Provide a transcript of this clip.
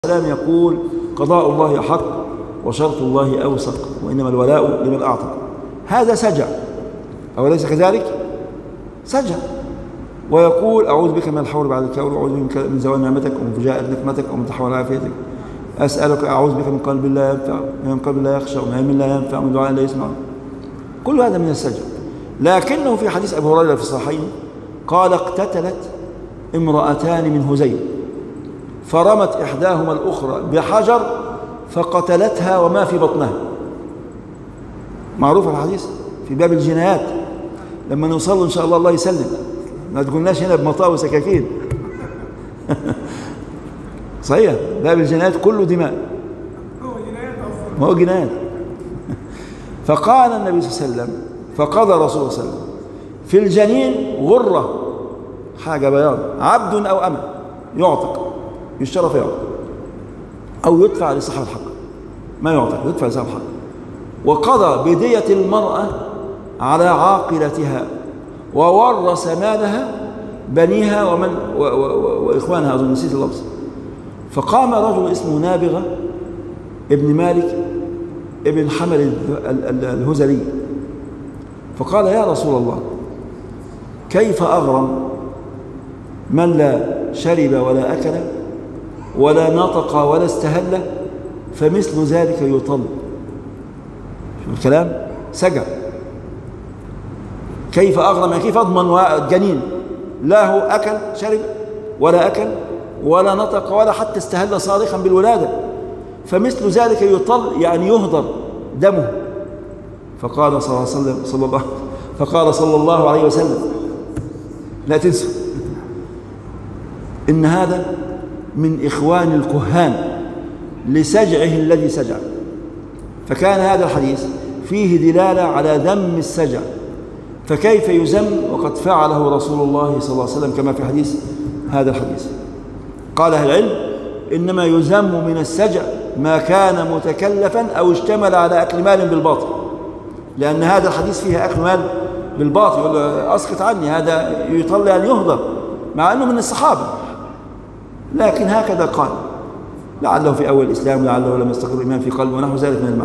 السلام يقول: قضاء الله حق وشرط الله أوثق وإنما الولاء لمن أعطى. هذا سجع، أوليس كذلك؟ سجع. ويقول: أعوذ بك من الحول بعد الكول، وأعوذ بك من زوال نعمتك ومن فجاءة نقمتك ومن تحول عافيتك. أسألك، أعوذ بك من قلب لا ينفع، من قلب لا يخشى، ومن علم لا ينفع، ومن دعاء لا يسمع. كل هذا من السجع. لكنه في حديث أبي هريرة في الصحيحين قال: اقتتلت امرأتان من هذيل فرمت إحداهما الأخرى بحجر فقتلتها وما في بطنها. معروف الحديث في باب الجنايات، لما نوصل إن شاء الله الله يسلم، ما تقولناش هنا بمطاوي وسكاكين. صحيح، باب الجنايات كله دماء، ما هو جنايات. فقال النبي صلى الله عليه وسلم، فقضى رسول الله صلى الله عليه وسلم: في الجنين غرة، حاجة بياض، عبد أو أمة، يعتق، يشترى فيعتق أو يدفع لصاحب الحق، ما يعتق، يدفع لصاحب الحق. وقضى بدية المرأة على عاقلتها، وورث مالها بنيها وإخوانها، أظن نسيت اللفظ. فقام رجل اسمه نابغة ابن مالك ابن حمل الهذلي فقال: يا رسول الله، كيف أغرم من لا شرب ولا أكل ولا نطق ولا استهل فمثل ذلك يطل؟ شوف الكلام، سجع. كيف أغرم، يعني كيف أضمن جنين لا هو أكل شرب ولا أكل ولا نطق ولا حتى استهل صارخا بالولادة، فمثل ذلك يطل، يعني يهدر دمه. فقال صلى الله عليه وسلم: لا تنسوا إن هذا من إخوان الكهان لسجعه الذي سجع. فكان هذا الحديث فيه دلالة على ذم السجع، فكيف يذم وقد فعله رسول الله صلى الله عليه وسلم كما في حديث هذا الحديث. قال أهل العلم: إنما يذم من السجع ما كان متكلفا أو اشتمل على أكل مال بالباطل، لأن هذا الحديث فيه أكل مال بالباطل، يقول: أسقط عني، هذا يطلع أن يهدر، مع أنه من الصحابة، لكن هكذا قال، لعله في أول الإسلام، لعله لم يستقر الإيمان في قلبه، ونحو ذلك من المعنى.